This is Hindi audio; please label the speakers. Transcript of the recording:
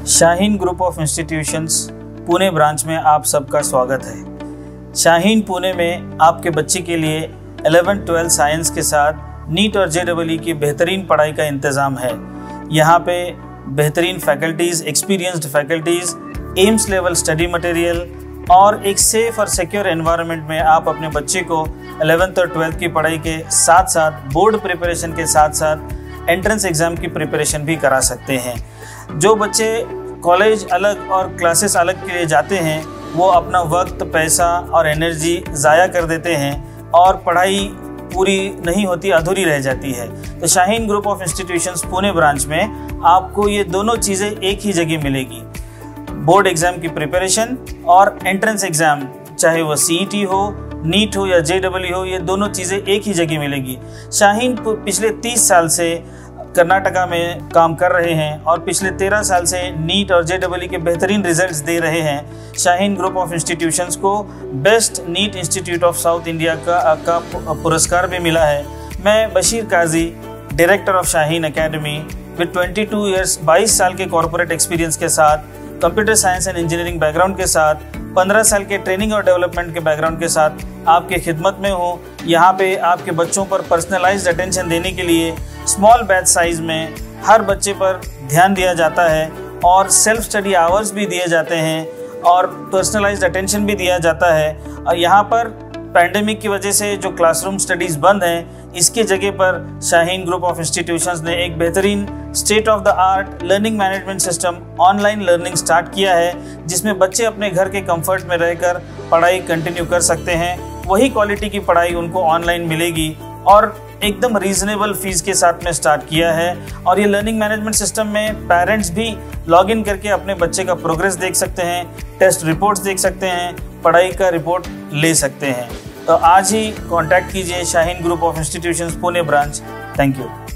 Speaker 1: Shaheen group of institutions Pune branch में आप सबका स्वागत है। शाहीन पुणे में आपके बच्चे के लिए 11-12 साइंस के साथ नीट और JEE की बेहतरीन पढ़ाई का इंतज़ाम है। यहाँ पे बेहतरीन faculties, experienced faculties, AIIMS level study material और एक सेफ और सिक्योर एनवायरनमेंट में आप अपने बच्चे को 11th और 12th की पढ़ाई के साथ साथ बोर्ड प्रिपरेशन के साथ साथ एंट्रेंस एग्ज़ाम की प्रिपरेशन भी करा सकते हैं। जो बच्चे कॉलेज अलग और क्लासेस अलग के लिए जाते हैं वो अपना वक्त, पैसा और एनर्जी ज़ाया कर देते हैं और पढ़ाई पूरी नहीं होती, अधूरी रह जाती है। तो Shaheen group of institutions Pune branch में आपको ये दोनों चीज़ें एक ही जगह मिलेगी। बोर्ड एग्ज़ाम की प्रिपरेशन और एंट्रेंस एग्ज़ाम, चाहे वो CET हो, नीट हो या JEE हो, ये दोनों चीज़ें एक ही जगह मिलेगी। शाहीन पिछले 30 साल से कर्नाटका में काम कर रहे हैं और पिछले 13 साल से नीट और JEE के बेहतरीन रिजल्ट्स दे रहे हैं। शाहीन ग्रुप ऑफ इंस्टीट्यूशंस को best NEET institute of South India का पुरस्कार भी मिला है। मैं Bashir Kazi, director of Shaheen academy with 22 years, 22 साल के कॉर्पोरेट एक्सपीरियंस के साथ, computer science and engineering background के साथ, 15 साल के ट्रेनिंग और डेवलपमेंट के बैकग्राउंड के साथ आपके खिदमत में हूँ। यहाँ पे आपके बच्चों पर पर्सनलाइज्ड अटेंशन देने के लिए स्मॉल बैच साइज में हर बच्चे पर ध्यान दिया जाता है और सेल्फ स्टडी आवर्स भी दिए जाते हैं और पर्सनलाइज्ड अटेंशन भी दिया जाता है। और यहाँ पर पैंडेमिक की वजह से जो क्लासरूम स्टडीज़ बंद हैं, इसके जगह पर शाहीन ग्रुप ऑफ इंस्टीट्यूशंस ने एक बेहतरीन state of the art learning management system online learning start किया है, जिसमें बच्चे अपने घर के कंफर्ट में रहकर पढ़ाई कंटिन्यू कर सकते हैं। वही क्वालिटी की पढ़ाई उनको ऑनलाइन मिलेगी और एकदम रीजनेबल फीस के साथ में स्टार्ट किया है। और ये लर्निंग मैनेजमेंट सिस्टम में पेरेंट्स भी लॉगिन करके अपने बच्चे का प्रोग्रेस देख सकते हैं, टेस्ट रिपोर्ट्स देख सकते हैं, पढ़ाई का रिपोर्ट ले सकते हैं। तो आज ही कांटेक्ट कीजिए Shaheen group of institutions Pune branch. Thank you.